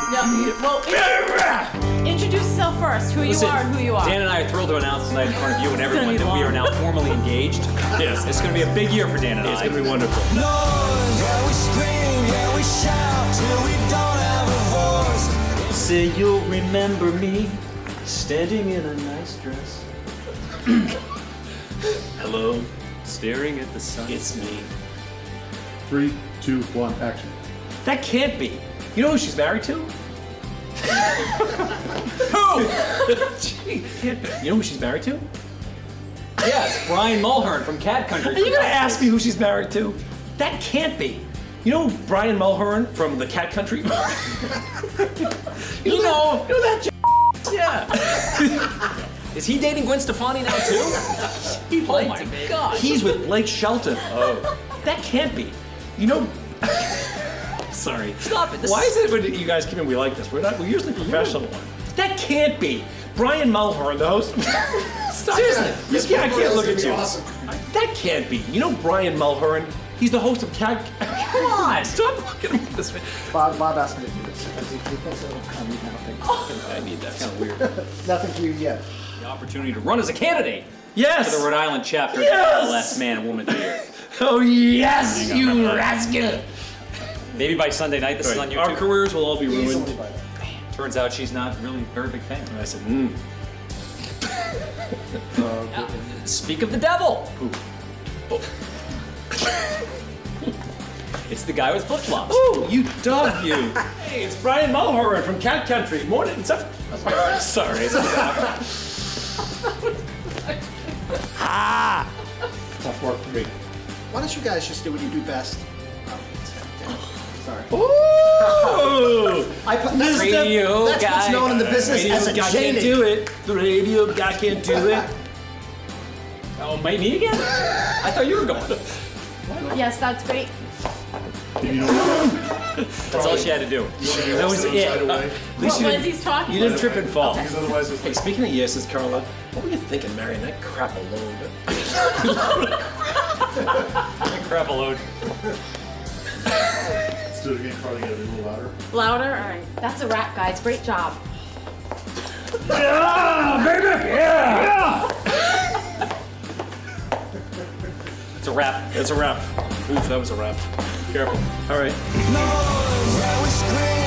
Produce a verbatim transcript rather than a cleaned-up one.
No, you, well, introduce, introduce yourself first, who Listen, you are and who you are. Dan and I are thrilled to announce tonight in front of you and It's gonna everyone be that we long. are now formally engaged. Yes, it's going to be a big year for Dan and I. It's going to be wonderful. Noise, yeah, we scream, yeah, we shout till we don't have a voice. Say you'll remember me standing in a nice dress. Hello, staring at the sun. It's me. Three, two, one, action. That can't be. You know who she's married to? Who? Gee, can't be. You know who she's married to? Yes, Brian Mulhern from Cat Country. Are you gonna ask me who she's married to? That can't be. You know Brian Mulhern from the Cat Country? you know, you know that j- yeah. Is he dating Gwen Stefani now too? He'd Oh like my to be. God. He's with Blake Shelton. Oh. That can't be. You know. Sorry. Stop it. This Why is it when you guys come in we like this? We're not. We're usually professional. That can't be. Brian Mulhern, the host. Stop Seriously. You can't, I can't look at you. Awesome. That can't be. You know Brian Mulhern? He's the host of Cat. Come on. Stop looking at me this way. Bob, Bob asked me to do this because he, he thinks it'll come. Nothing. I need that. Kind of weird. Nothing to you yet. The opportunity to run as a candidate. Yes. For the Rhode Island chapter Yes! of the Last Man and Woman of the Year. Oh yes, you rascal! Maybe by Sunday night, this is on YouTube. Our careers will all be ruined. Easily by then. Turns out she's not really a very big fan. And I said, hmm. Uh, speak of the devil. Oh. It's the guy with flip flops. Oh, you dog, you. Hey, it's Brian Mulhern from Cat Country. Morning. Sorry. Sorry. Ah! Tough work for me. Why don't you guys just do what you do best? Oh, sorry. Ooh. I put, that's Radio the, that's guy. what's known in the business Radio as a guy J can't do it. The radio guy can't do it. Oh, my me again? I thought you were going. Yes, that's great. You know what? That's all she had to do. That was it. At Uh, What Lindsay's talking You didn't trip and fall. Because otherwise it's Hey, speaking of yeses, Carla, what were you thinking marrying that crap alone? Crap a load. Let's do it again, Carly, get a little louder. Louder? All right. That's a wrap, guys. Great job. Yeah, baby! Yeah! It's a wrap. That's a wrap. Oof, that was a wrap. Careful. All right. Noise, yeah, we scream.